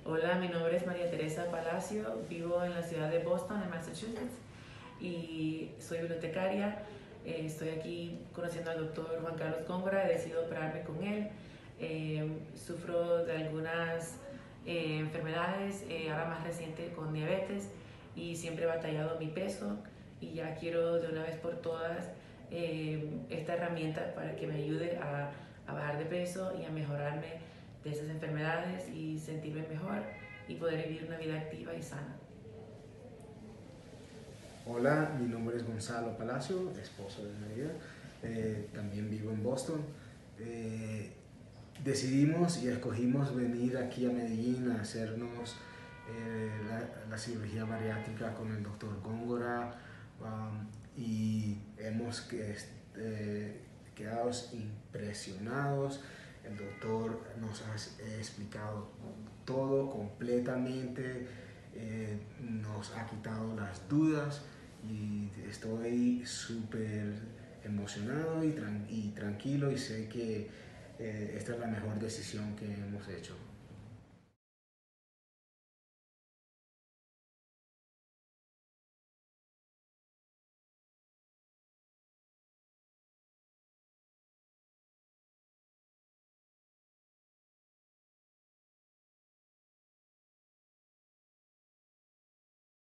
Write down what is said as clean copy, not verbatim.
Hola, mi nombre es María Teresa Palacio, vivo en la ciudad de Boston, en Massachusetts, y soy bibliotecaria. Estoy aquí conociendo al doctor Juan Carlos Góngora, he decidido operarme con él. Sufro de algunas enfermedades, ahora más reciente con diabetes, y siempre he batallado mi peso, y ya quiero de una vez por todas esta herramienta para que me ayude a bajar de peso y a mejorarme de esas enfermedades y sentirme mejor y poder vivir una vida activa y sana. Hola, mi nombre es Gonzalo Palacio, esposo de María. También vivo en Boston. Eh, Decidimos y escogimos venir aquí a Medellín a hacernos la cirugía bariátrica con el doctor Góngora, y hemos quedado impresionados. El doctor nos ha explicado todo completamente, nos ha quitado las dudas y estoy súper emocionado y tranquilo, y sé que esta es la mejor decisión que hemos hecho.